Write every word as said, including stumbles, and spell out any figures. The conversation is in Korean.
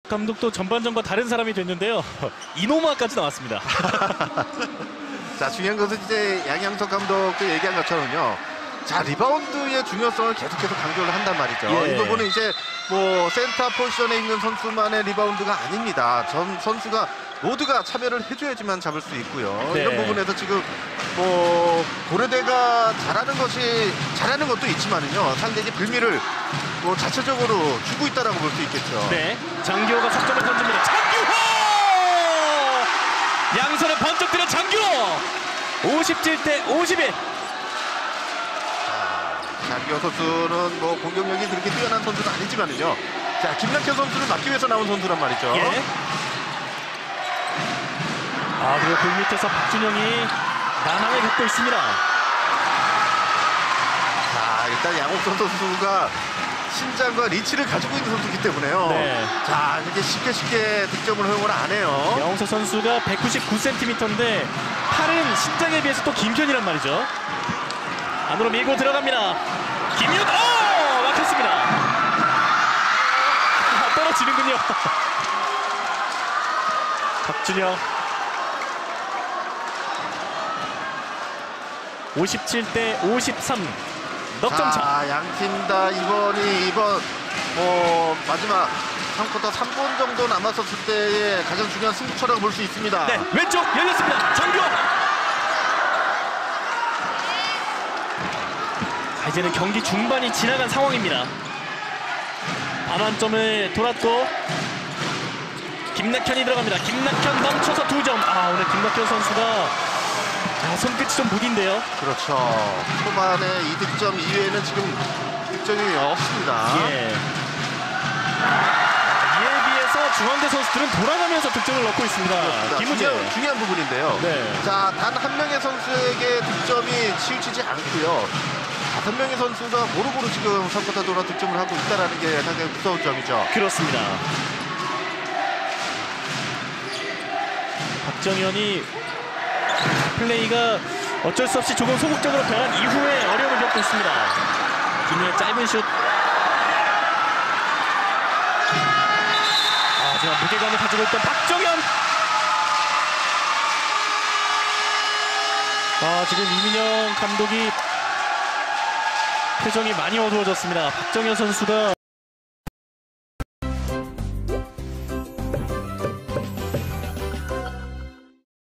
감독도 전반전과 다른 사람이 됐는데요. 이노마까지 나왔습니다. 자, 중요한 것은 이제 양양석 감독도 얘기한 것처럼요. 자, 리바운드의 중요성을 계속해서 강조를 한단 말이죠. 예. 이 부분은 이제 뭐 센터 포지션에 있는 선수만의 리바운드가 아닙니다. 전 선수가 모두가 참여를 해줘야지만 잡을 수 있고요. 네. 이런 부분에서 지금 뭐 고려대가 잘하는 것이 잘하는 것도 있지만은요. 상대에게 빌미를 뭐 자체적으로 주고 있다라고 볼 수 있겠죠. 네, 장기호가 석점을 던집니다. 장기호! 양손에 번쩍 들어 장기호! 오십칠 대 오십일. 장기호 선수는 뭐 공격력이 그렇게 뛰어난 선수는 아니지만은요. 자, 김낙현 선수를 막기 위해서 나온 선수란 말이죠. 예. 아, 그리고 그 밑에서 박준영이 난항을 겪고 있습니다. 자, 일단 양옥선 선수가 신장과 리치를 가지고 있는 선수이기 때문에요. 네. 자, 이렇게 쉽게 쉽게 득점을 허용을 안 해요. 양홍석 선수가 백구십구 센티미터인데 팔은 신장에 비해서 또 긴 편이란 말이죠. 안으로 밀고 들어갑니다. 김윤, 오! 막혔습니다. 아, 떨어지는군요. 박준영. 오십칠 대 오십삼. 넉점 차. 자, 양팀 다 이번이 이번 뭐 마지막 삼 쿼터 삼 분 정도 남았었을 때의 가장 중요한 승부처라고 볼 수 있습니다. 네, 왼쪽 열렸습니다. 장기호. 자, 이제는 경기 중반이 지나간 상황입니다. 반환점을 돌았고 김낙현이 들어갑니다. 김낙현 넘쳐서 두 점. 아, 오늘 김낙현 선수가 자, 손끝이 좀 무딘데요. 그렇죠. 초반에 이 득점 이외에는 지금 득점이 없습니다. 예. 이에 비해서 중앙대 선수들은 돌아가면서 득점을 넣고 있습니다. 김우재. 중요한, 중요한 부분인데요. 네. 자, 단 한 명의 선수에게 득점이 치우치지 않고요. 다섯 명의 선수가 고루고루 지금 삼 쿼터 돌아 득점을 하고 있다는 게 상당히 무서운 점이죠. 그렇습니다. 박정현이 플레이가 어쩔 수 없이 조금 소극적으로 변한 이후에 어려움을 겪고 있습니다. 김우의 짧은 슛. 아, 제가 무게감을 가지고 있던 박정현. 아, 지금 이민영 감독이 표정이 많이 어두워졌습니다. 박정현 선수가